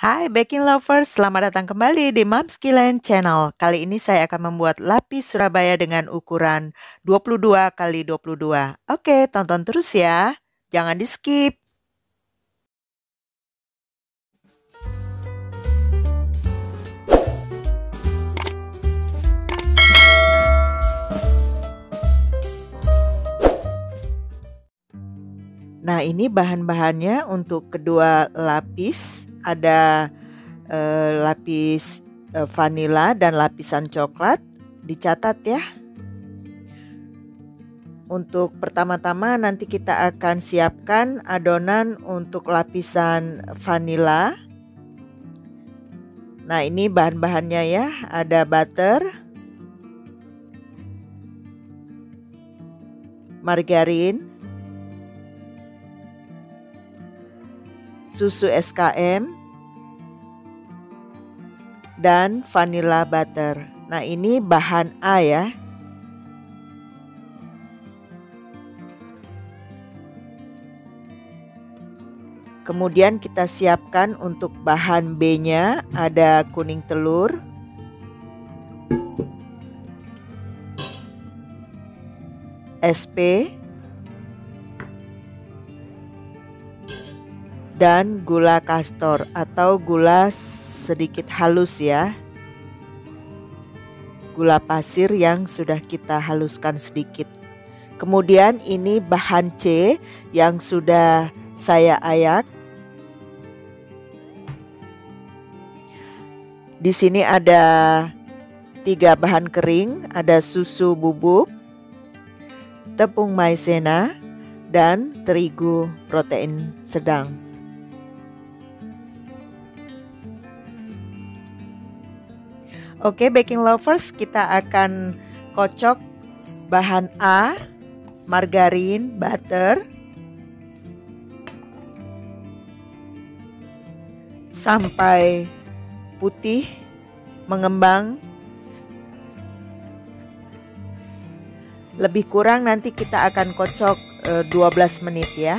Hai baking lovers, selamat datang kembali di Momskiland Channel. Kali ini saya akan membuat lapis Surabaya dengan ukuran 22 kali 22. Oke, tonton terus ya. Jangan di-skip. Nah, ini bahan-bahannya untuk kedua lapis. Ada lapis vanila dan lapisan coklat. Dicatat ya. Untuk pertama-tama nanti kita akan siapkan adonan untuk lapisan vanila. Nah, ini bahan-bahannya ya. Ada butter, margarin, susu SKM, dan vanilla butter. Nah, ini bahan A ya. Kemudian kita siapkan untuk bahan B-nya, ada kuning telur, SP, dan gula kastor atau gula sedikit halus ya. Gula pasir yang sudah kita haluskan sedikit. Kemudian ini bahan C yang sudah saya ayak. Di sini ada 3 bahan kering, ada susu bubuk, tepung maizena, dan terigu protein sedang. Oke, baking lovers, kita akan kocok bahan A, margarin, butter, sampai putih mengembang. Lebih kurang nanti kita akan kocok 12 menit ya.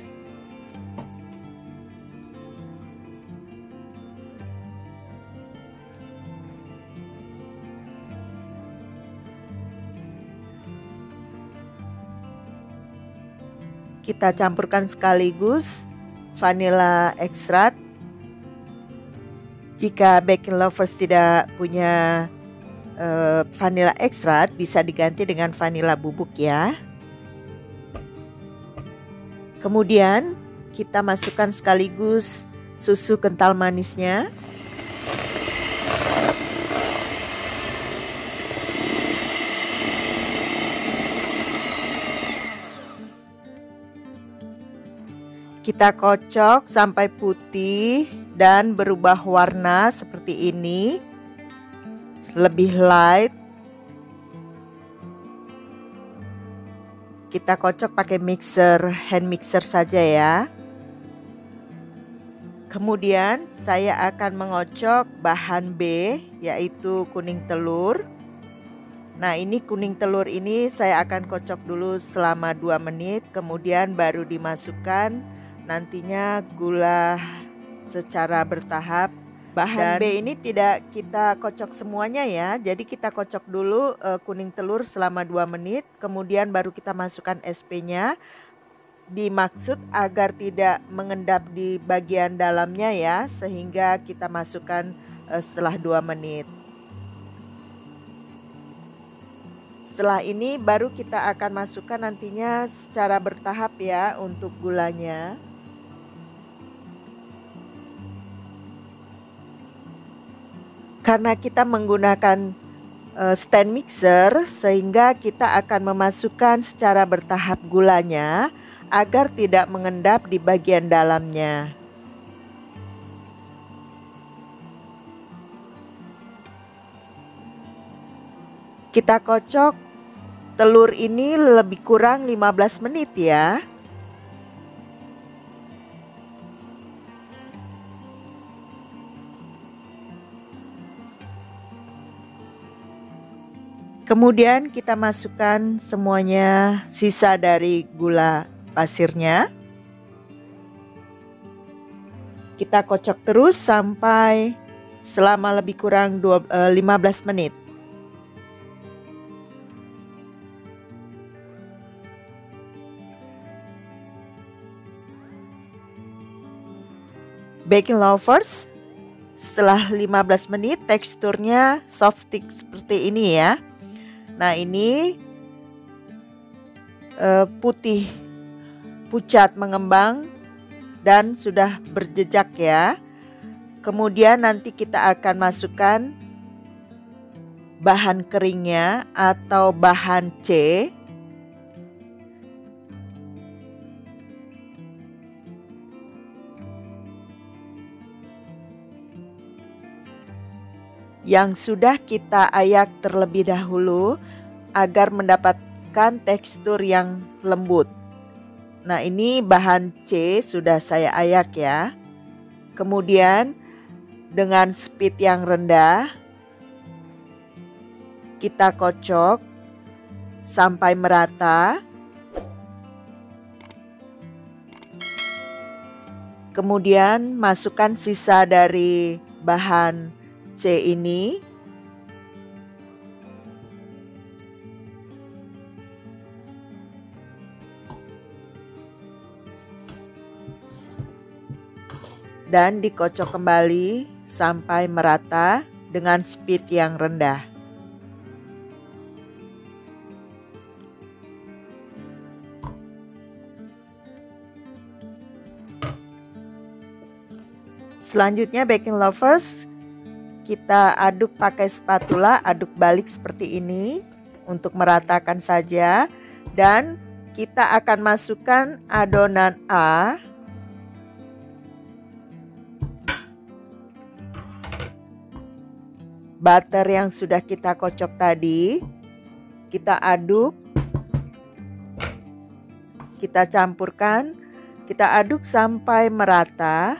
Kita campurkan sekaligus vanilla extract. Jika baking lovers tidak punya vanilla extract, bisa diganti dengan vanilla bubuk ya. Kemudian kita masukkan sekaligus susu kental manisnya. Kita kocok sampai putih dan berubah warna seperti ini, lebih light. Kita kocok pakai hand mixer saja ya. Kemudian saya akan mengocok bahan B, yaitu kuning telur. Nah, ini kuning telur ini saya akan kocok dulu selama 2 menit, kemudian baru dimasukkan nantinya gula secara bertahap. Bahan B ini tidak kita kocok semuanya ya. Jadi kita kocok dulu kuning telur selama 2 menit, kemudian baru kita masukkan SP-nya. Dimaksud agar tidak mengendap di bagian dalamnya ya, sehingga kita masukkan setelah 2 menit. Setelah ini baru kita akan masukkan nantinya secara bertahap ya untuk gulanya. Karena kita menggunakan stand mixer, sehingga kita akan memasukkan secara bertahap gulanya agar tidak mengendap di bagian dalamnya. Kita kocok telur ini lebih kurang 15 menit ya. Kemudian kita masukkan semuanya sisa dari gula pasirnya. Kita kocok terus sampai selama lebih kurang 15 menit. Baking lovers, setelah 15 menit teksturnya soft stick seperti ini ya. Nah, ini putih pucat mengembang dan sudah berjejak ya. Kemudian nanti kita akan masukkan bahan keringnya atau bahan C. Yang sudah kita ayak terlebih dahulu agar mendapatkan tekstur yang lembut. Nah, ini bahan C sudah saya ayak ya. Kemudian dengan speed yang rendah kita kocok sampai merata. Kemudian masukkan sisa dari bahan C ini. Dan dikocok kembali sampai merata dengan speed yang rendah. Selanjutnya baking lovers, kita aduk pakai spatula, aduk balik seperti ini untuk meratakan saja. Dan kita akan masukkan adonan A. Butter yang sudah kita kocok tadi, kita aduk, kita campurkan, kita aduk sampai merata.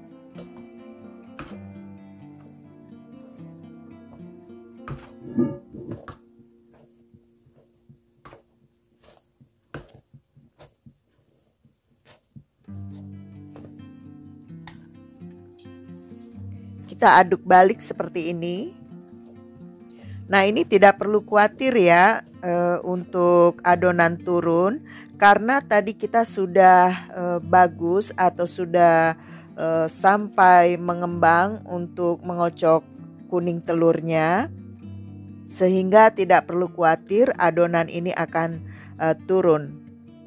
Kita aduk balik seperti ini. Nah, ini tidak perlu khawatir ya untuk adonan turun, karena tadi kita sudah bagus atau sudah sampai mengembang untuk mengocok kuning telurnya, sehingga tidak perlu khawatir adonan ini akan turun.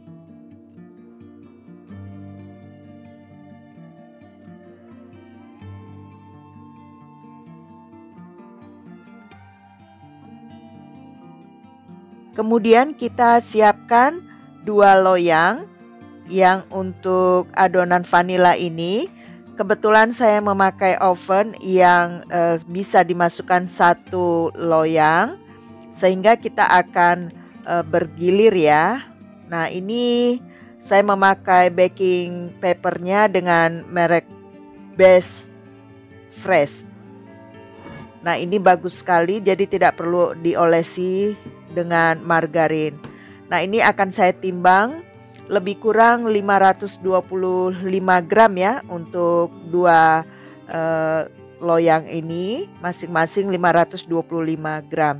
Kemudian kita siapkan 2 loyang yang untuk adonan vanila ini. Kebetulan saya memakai oven yang bisa dimasukkan 1 loyang, sehingga kita akan bergilir ya. Nah, ini saya memakai baking papernya dengan merek Best Fresh. Nah, ini bagus sekali, jadi tidak perlu diolesi dengan margarin. Nah, ini akan saya timbang lebih kurang 525 gram ya untuk 2 loyang ini, masing-masing 525 gram.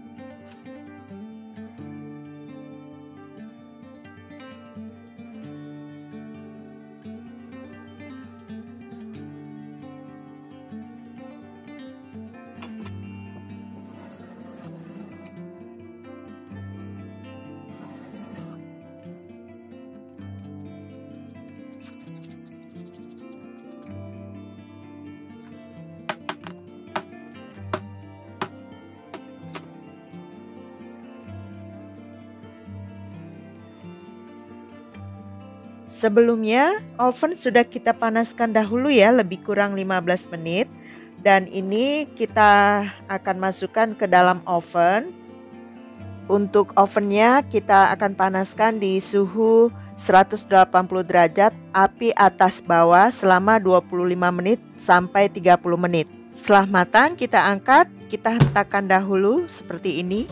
Sebelumnya oven sudah kita panaskan dahulu ya, lebih kurang 15 menit. Dan ini kita akan masukkan ke dalam oven. Untuk ovennya kita akan panaskan di suhu 180 derajat, api atas bawah selama 25 menit sampai 30 menit. Setelah matang kita angkat, kita hentakkan dahulu seperti ini.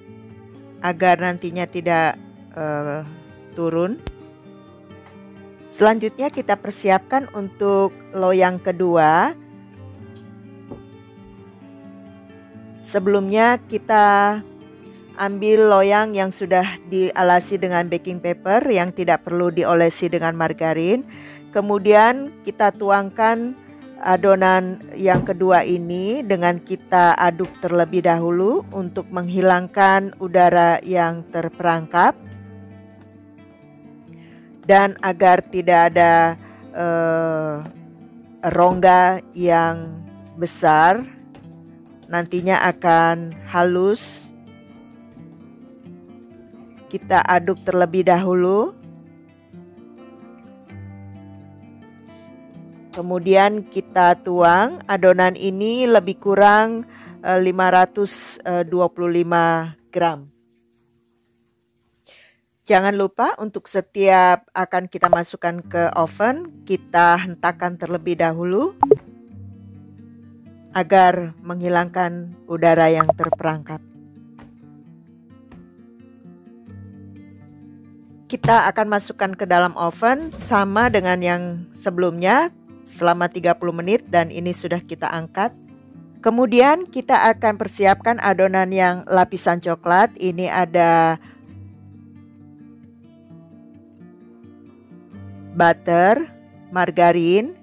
Agar nantinya tidak turun. Selanjutnya kita persiapkan untuk loyang kedua. Sebelumnya kita ambil loyang yang sudah dialasi dengan baking paper yang tidak perlu diolesi dengan margarin. Kemudian kita tuangkan adonan yang kedua ini dengan kita aduk terlebih dahulu untuk menghilangkan udara yang terperangkap. Dan agar tidak ada rongga yang besar, nantinya akan halus. Kita aduk terlebih dahulu. Kemudian kita tuang. Adonan ini lebih kurang 525 gram. Jangan lupa untuk setiap akan kita masukkan ke oven, kita hentakkan terlebih dahulu agar menghilangkan udara yang terperangkap. Kita akan masukkan ke dalam oven sama dengan yang sebelumnya selama 30 menit dan ini sudah kita angkat. Kemudian kita akan persiapkan adonan yang lapisan coklat. Ini ada butter, margarin,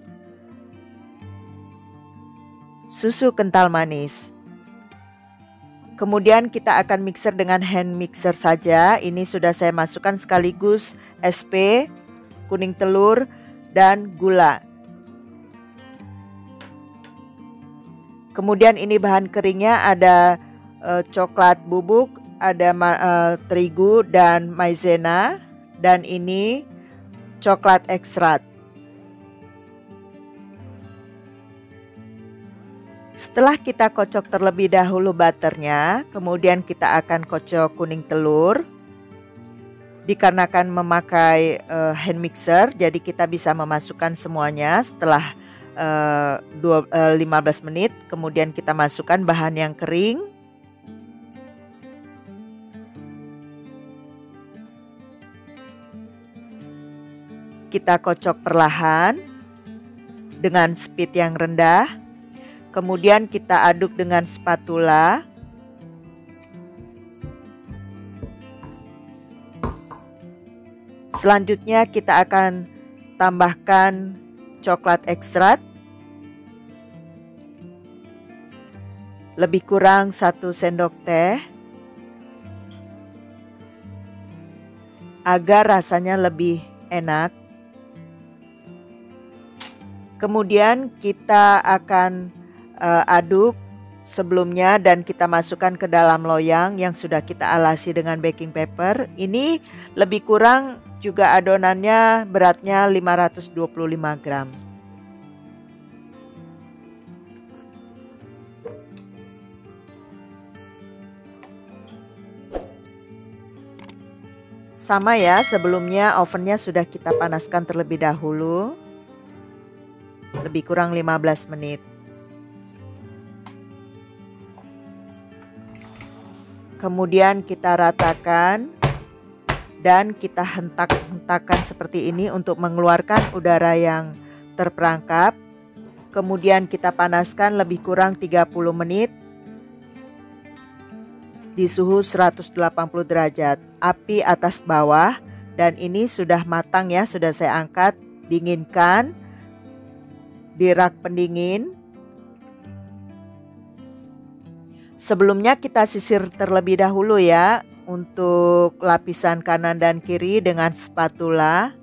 susu kental manis. Kemudian kita akan mixer dengan hand mixer saja. Ini sudah saya masukkan sekaligus SP, kuning telur, dan gula. Kemudian ini bahan keringnya ada coklat bubuk, ada terigu dan maizena, dan ini coklat ekstrak. Setelah kita kocok terlebih dahulu butternya, kemudian kita akan kocok kuning telur. Dikarenakan memakai hand mixer, jadi kita bisa memasukkan semuanya setelah 15 menit. Kemudian kita masukkan bahan yang kering. Kita kocok perlahan dengan speed yang rendah. Kemudian kita aduk dengan spatula. Selanjutnya kita akan tambahkan coklat ekstrak. Lebih kurang 1 sendok teh. Agar rasanya lebih enak. Kemudian kita akan aduk sebelumnya dan kita masukkan ke dalam loyang yang sudah kita alasi dengan baking paper. Ini lebih kurang juga adonannya beratnya 525 gram. Sama ya, sebelumnya ovennya sudah kita panaskan terlebih dahulu. Lebih kurang 15 menit. Kemudian kita ratakan dan kita hentak-hentakan seperti ini untuk mengeluarkan udara yang terperangkap. Kemudian kita panaskan lebih kurang 30 menit di suhu 180 derajat, api atas bawah, dan ini sudah matang ya, sudah saya angkat, dinginkan di rak pendingin. Sebelumnya kita sisir terlebih dahulu ya untuk lapisan kanan dan kiri dengan spatula.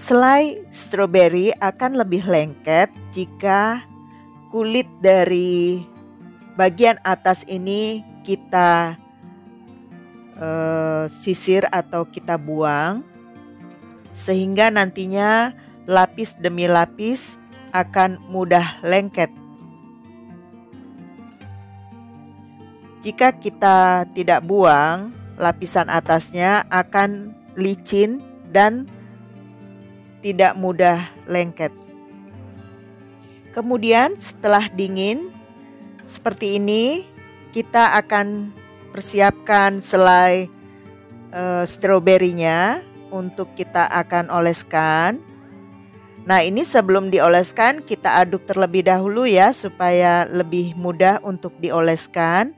Selai stroberi akan lebih lengket jika kulit dari bagian atas ini kita sisir atau kita buang, sehingga nantinya lapis demi lapis akan mudah lengket. Jika kita tidak buang, lapisan atasnya akan licin dan tidak mudah lengket. Kemudian setelah dingin seperti ini, kita akan persiapkan selai stroberinya untuk kita akan oleskan. Nah, ini sebelum dioleskan kita aduk terlebih dahulu ya, supaya lebih mudah untuk dioleskan.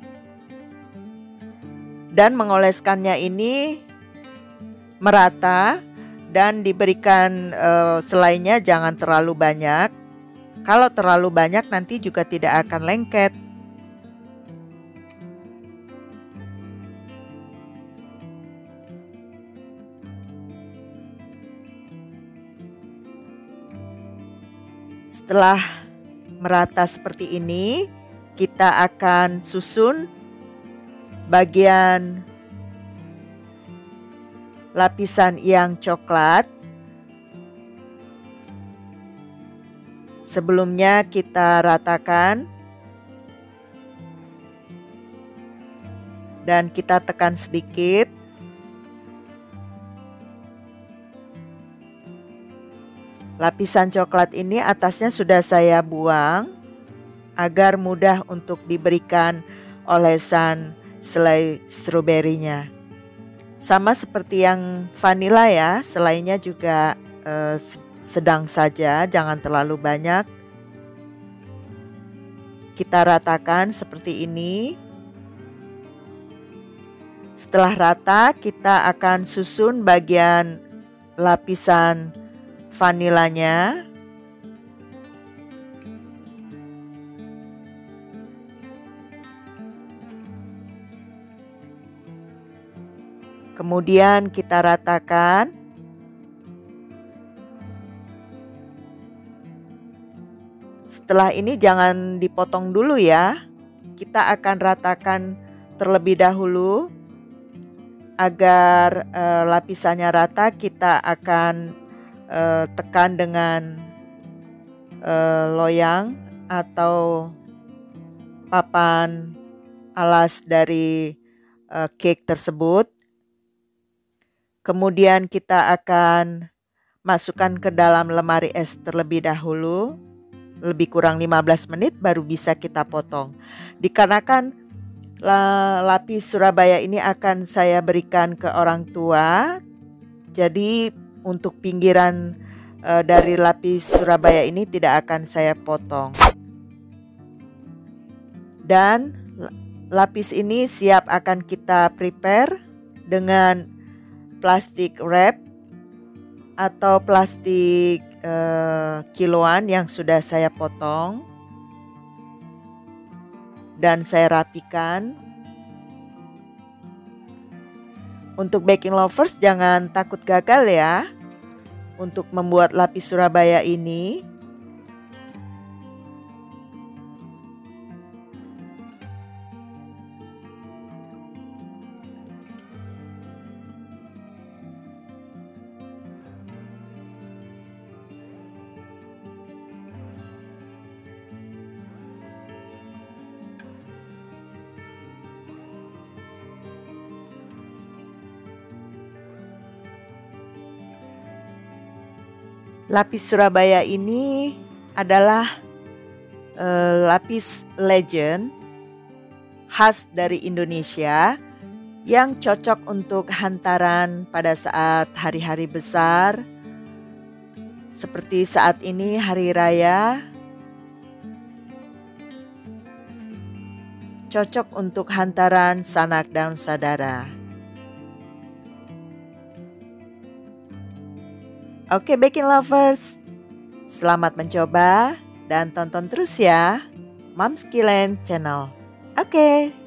Dan mengoleskannya ini merata dan diberikan selainya jangan terlalu banyak. Kalau terlalu banyak nanti juga tidak akan lengket. Setelah merata seperti ini, kita akan susun bagian lapisan yang coklat. Sebelumnya kita ratakan dan kita tekan sedikit. Lapisan coklat ini atasnya sudah saya buang agar mudah untuk diberikan olesan selai stroberinya. Sama seperti yang vanila ya, selainya juga sedang saja, jangan terlalu banyak. Kita ratakan seperti ini. Setelah rata, kita akan susun bagian lapisan vanilanya. Kemudian kita ratakan. Setelah ini jangan dipotong dulu ya. Kita akan ratakan terlebih dahulu agar lapisannya rata. Kita akan tekan dengan loyang atau papan alas dari cake tersebut. Kemudian kita akan masukkan ke dalam lemari es terlebih dahulu, lebih kurang 15 menit baru bisa kita potong. Dikarenakan lapis Surabaya ini akan saya berikan ke orang tua, jadi untuk pinggiran dari lapis Surabaya ini tidak akan saya potong. Dan lapis ini siap akan kita prepare dengan plastik wrap atau plastik kiloan yang sudah saya potong dan saya rapikan. Untuk baking lovers jangan takut gagal ya untuk membuat lapis Surabaya ini. Lapis Surabaya ini adalah lapis legend khas dari Indonesia yang cocok untuk hantaran pada saat hari-hari besar seperti saat ini hari raya. Cocok untuk hantaran sanak dan saudara. Oke baking lovers, selamat mencoba dan tonton terus ya Mom's Killen Channel. Oke.